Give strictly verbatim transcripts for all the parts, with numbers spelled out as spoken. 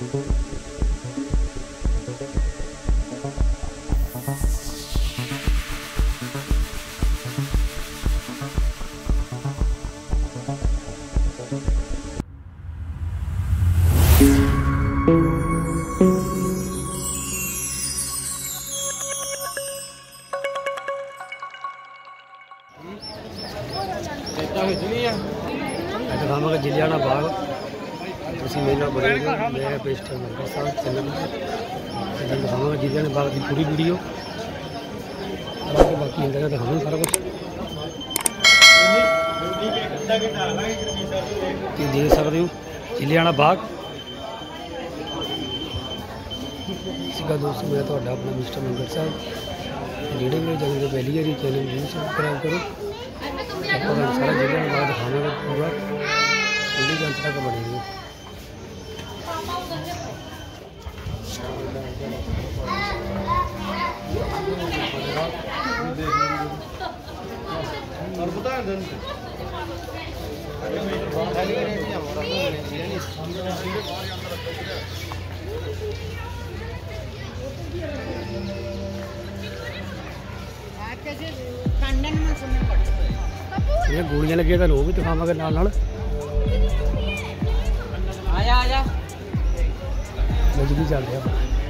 दिखावांगा जिलियाना बाग तुम मेरे नाल बने मैं मिस्टर मंगर साहब चैनल दिखावांगा जिलियाना बाग की पूरी वीडियो बाकी अंदर दिखावांगा सारा कुछ देख सकते हो जिलियाना बाग। दोस्तों मैं तो अपना मिस्टर मंगर साहब जेडे मेरे चैनल के पहली बार चैनल जरूर सब्सक्राइब करो। सारा जिलियाना बाग दिखावांगा पूरा पूरी जनता का बनेगी। और बता दें ये गोलियां लगी तो वो भी दिखावांगे नाल नाल। आजा आजा बिजली चल रहा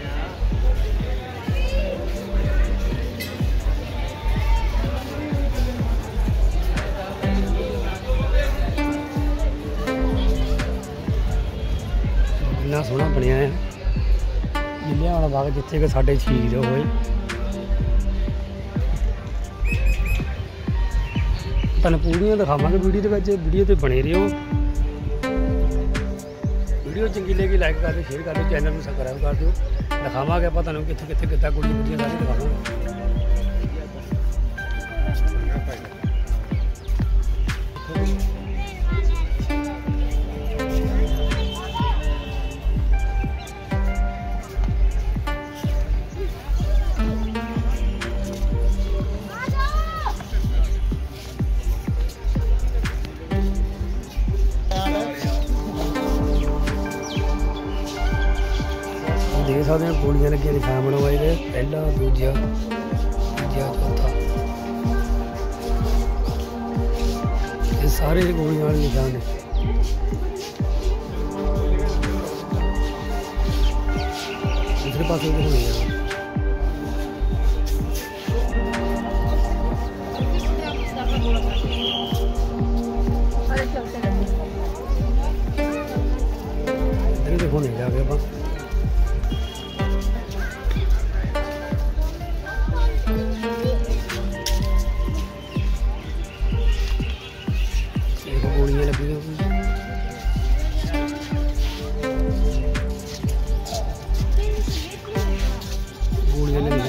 इन्ना सोहना बनया है जिलियाना बाग जिथे कि साडे शहीद होए। तुहानूं पूरियां दिखावांगे वीडियो के विच, वीडियो ते बने रहियो। वीडियो चंगी लगी लाइक कर दो, शेयर कर दो, चैनल में सब्सक्राइब कर दो। दिखावांगे आप तुहानूं कित्थे कित्थे किद्दां कुड़ियां कुड़ियां सारी दिखावांगे। देख सकते हैं गोलियां लगी निशान बनवाए गए, पहला दूजा तीजा चौथा, ये सारे गोलियां वाले निशान है। दूसरे पास भी होने हैं देखो नहीं जाके आप गोलियां लगी हुई गोलियां लगी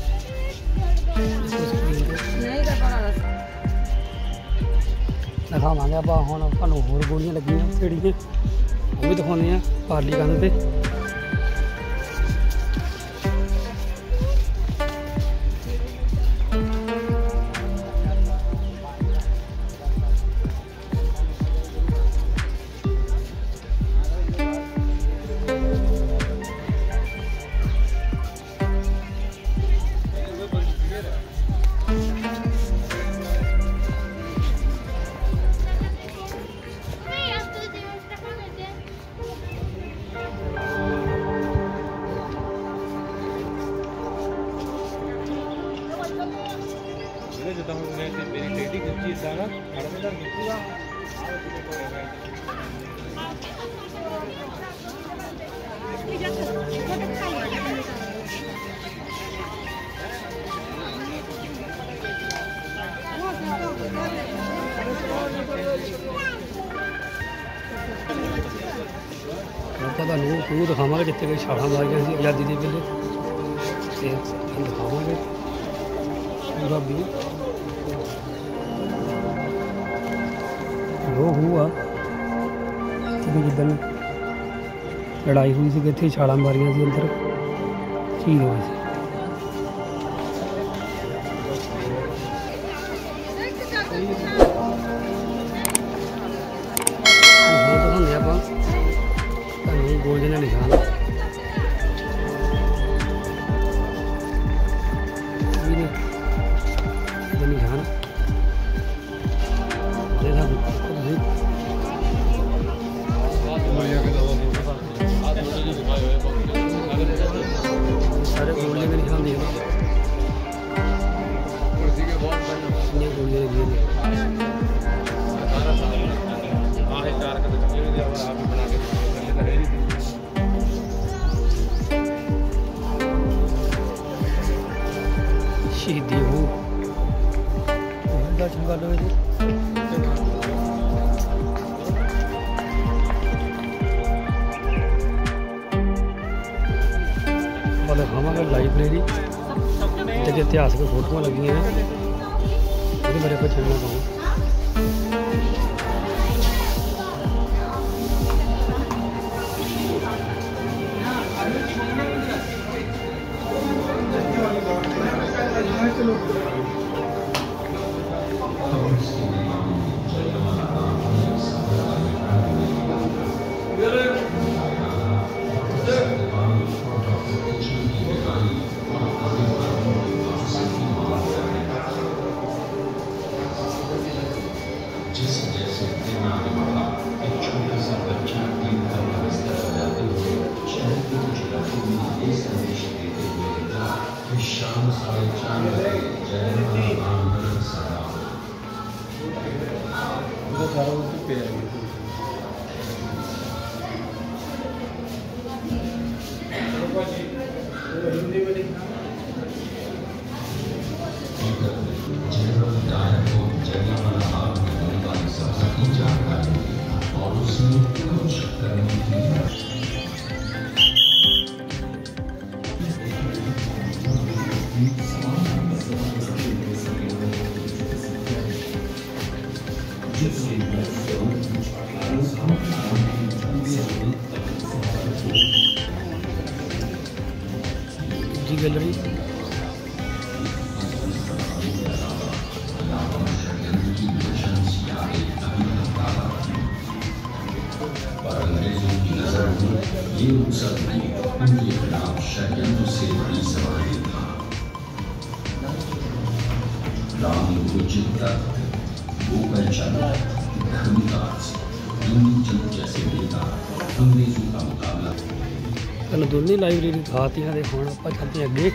दिखावांगे आप हम थानू होर गोलियां लगी छेड़ियां वो भी दिखाने पारली कंध पे। पता नहीं तू दिखावे जितने कोई छाड़ा मारिया सी आज़ादी के वेले दिखावे पूरा भी वो हुआ जिदन लड़ाई हुई सी इतने छाड़ा मारिया सी अंदर शहीद हुए सी। दिखाने आप गोलियां निशान कितनी गोलियां लगी हैं शहीदी हो दर्शन कर लो जी। दिखावांगे लाइब्रेरी जगह इतिहासिक फोटो लगी हैं वो मेरे को चलना पाऊँ। जी गैलरी ये मुसलमान उनके खिलाफ षड्यंत्र से बड़ी सवारी था। राम उचित तख्त गोकर्चन धर्मदास चंद जैसे नेता अंग्रेजों का मुकाबला कल दोनों लाइब्रेरी दिखाती हैं। देखो आप चलते हैं अगे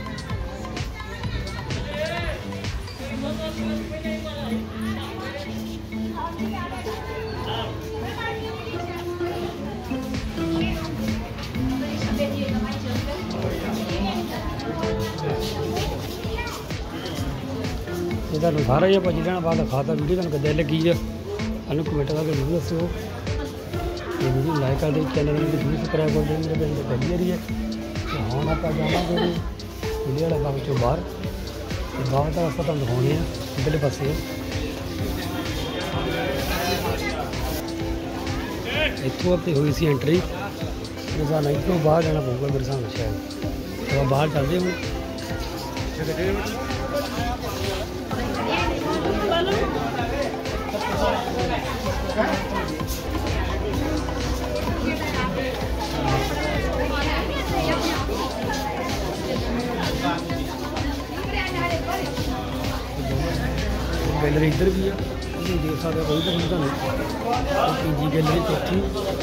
तुम सारा ही भाजी लेना बाद खाता वीडियो तुम कितने लगी है अनु कमेंट करके जरूर दस्यो। वीडियो लाइक कर दे चैनल में जरूर सब्सक्राइब कर दे। मेरे पिंड पहली बारी है तो हम आप जावांगे वीडियो वाला बाग चो बाहर बाहर का रास्ता तुम दिखाने इधरले पासे इतों अपनी हुई सी एंट्री रोजाना इतों बाहर जाना पड़ेगा मेरे सामने शायद तो बाहर चलते हूँ। गैलरी इधर भी है देख सकते हो इधर भी तुम तीजी गैलरी चौथी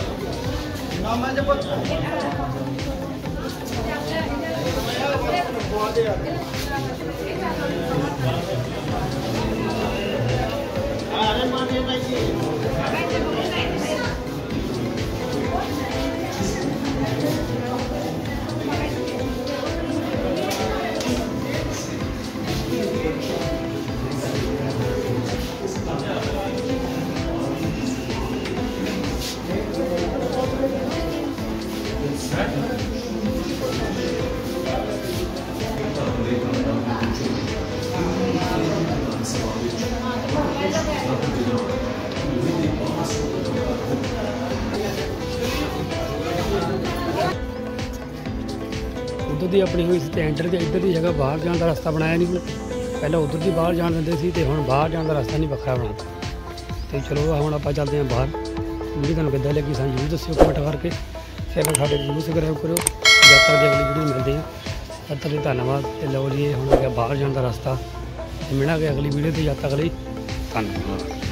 उधर की अपनी हुई एंटर तो इधर की जगह बाहर जाने का रास्ता बनाया नहीं। पहले उधर की बाहर जान देते थे तो हम बाहर जाने का रास्ता नहीं बखरा बनाता। तो चलो हम आप चलते हैं बाहर। वीडियो तुम कितना लगी सन जरूर दस्यो कमेंट करके चैनल साढ़े जरूर सब्सक्राइब करो। जब तक की अगली वीडियो मिलते हैं तब तक धन्यवाद। तो लो जी हम बाहर जाने का रास्ता मिलेंगे अगली वीडियो से। जब तक अगली धन्यवाद।